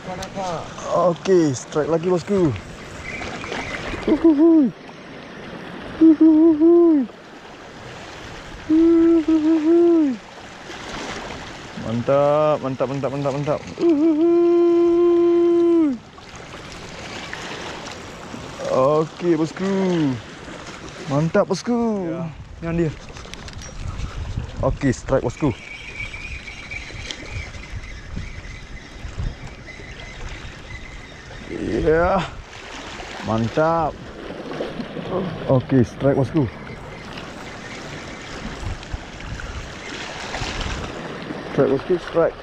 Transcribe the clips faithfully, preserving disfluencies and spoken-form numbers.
Oke, strike lagi bosku. Uhuhuy. Uhuhuy. Uhuhuy. Mantap, mantap, mantap, mantap, mantap. Uhuhuy. Oke bosku. Mantap bosku. Ya, yang dia. Oke, strike bosku. Iya, mantap. Oke, strike bosku. Strike bosku, strike.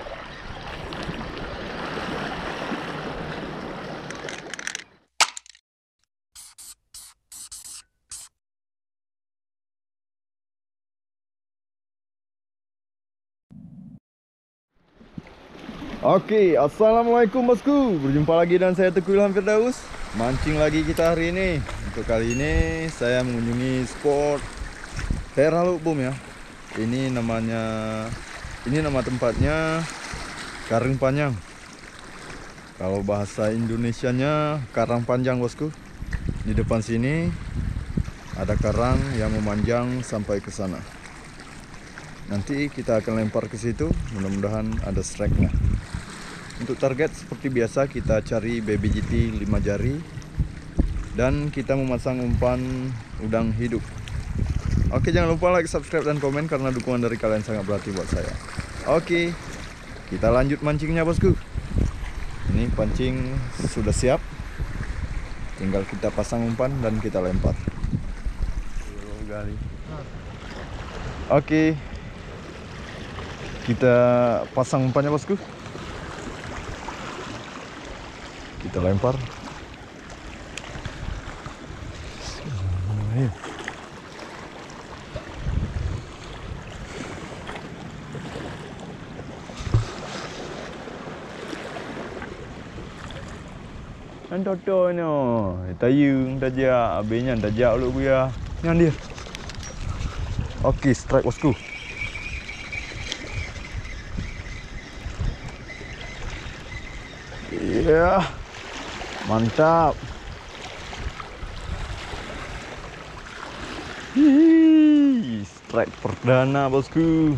Oke, assalamualaikum bosku. Berjumpa lagi dengan saya Teguh Ilham Firdaus. Mancing lagi kita hari ini. Untuk kali ini saya mengunjungi spot Herhaluk Boom ya. Ini namanya, ini nama tempatnya Karang Panjang. Kalau bahasa Indonesianya Karang Panjang bosku. Di depan sini ada karang yang memanjang sampai ke sana. Nanti kita akan lempar ke situ. Mudah-mudahan ada strike-nya. Untuk target seperti biasa kita cari baby G T lima jari dan kita memasang umpan udang hidup. Oke, jangan lupa like, subscribe dan komen karena dukungan dari kalian sangat berarti buat saya. Oke, kita lanjut mancingnya bosku. Ini pancing sudah siap, tinggal kita pasang umpan dan kita lempar. Oke, kita pasang umpannya bosku. Kita lempar. Ayo. Anh toto no, tayung tajak, abenya tajak lu ya. Yang dia. Oke, strike bosku. Iya. Mantap. Hihihi, strike perdana bosku.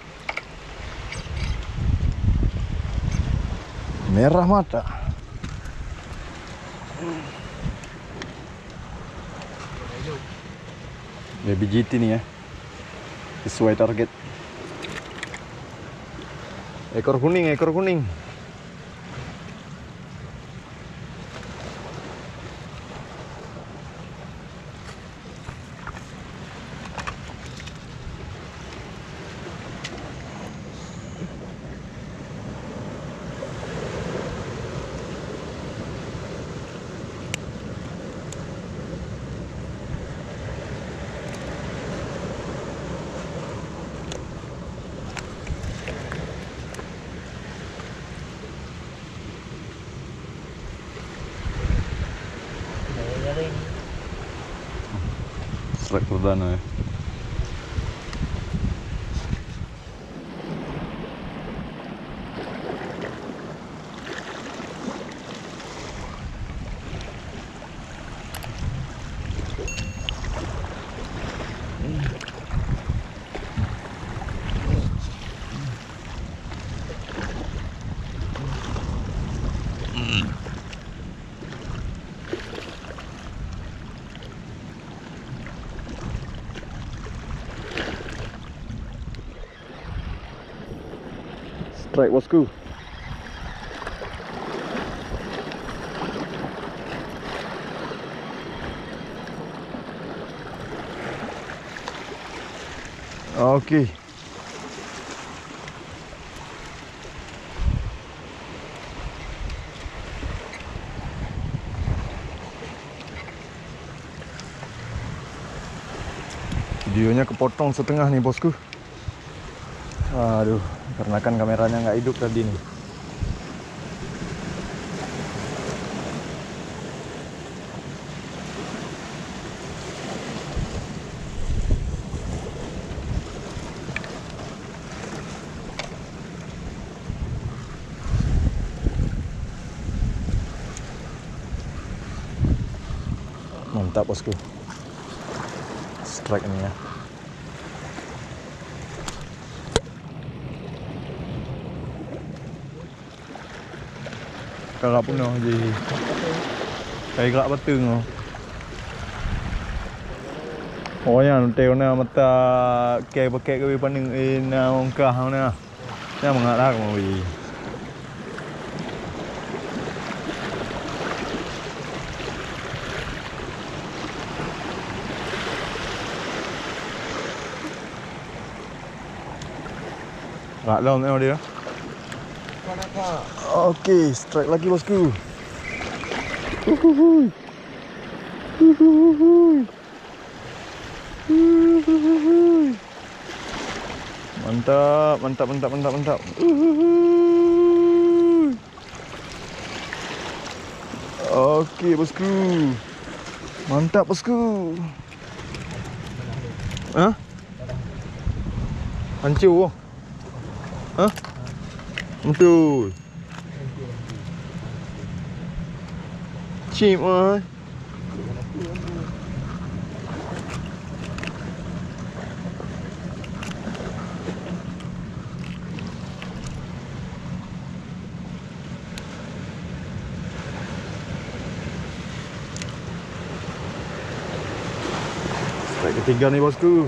Merah mata. Baby G T nih ya. Sesuai target. Ekor kuning, ekor kuning. Strike perdana ya. Strike bosku. Oke. Videonya kepotong setengah nih bosku. Aduh, karena kan kameranya nggak hidup tadi nih. Mantap bosku. Strike ini ya. Kalau pun noh jadi kayak gelap betul noh. Oh ya, nanti kena mata kayak pakai ke paning in ongkah mana. Saya mengarah mau wi. Gak dalam tengok dia. Okey, strike lagi bosku. Uhuhui. Uhuhui. Uhuhui. Mantap, mantap, mantap, mantap, mantap. Uhuhui. Okey bosku. Mantap bosku. Hah? Hancur. Hah? Betul. Chim ơi. Strike ketiga nih bosku.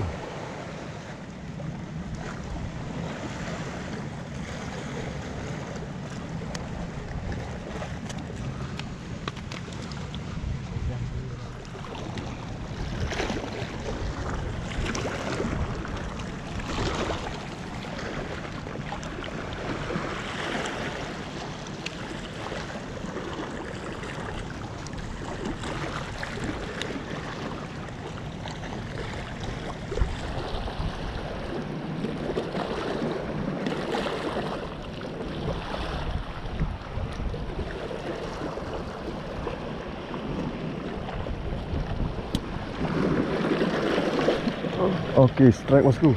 Oke, strike bosku.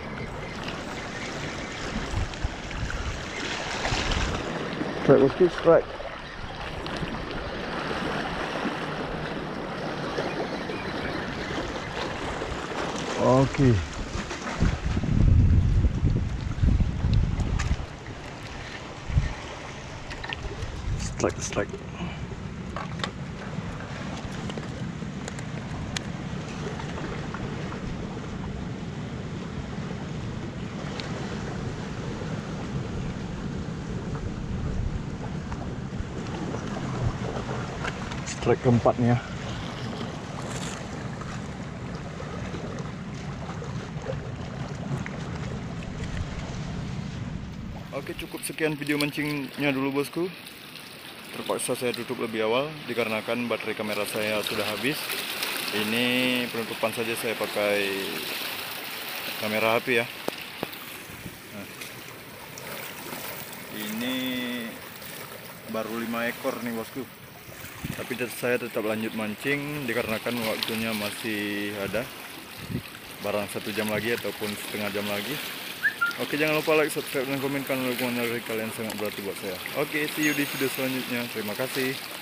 Strike bosku, strike. Oke. Strike, strike. Strike keempatnya. Oke, cukup sekian video mancingnya dulu bosku. Terpaksa saya tutup lebih awal dikarenakan baterai kamera saya sudah habis. Ini penutupan saja saya pakai kamera H P ya. Nah, ini baru lima ekor nih bosku. Tapi saya tetap lanjut mancing dikarenakan waktunya masih ada barang satu jam lagi ataupun setengah jam lagi. Oke, jangan lupa like, subscribe, dan komen karena dukungan dari kalian sangat berarti buat saya. Oke, see you di video selanjutnya. Terima kasih.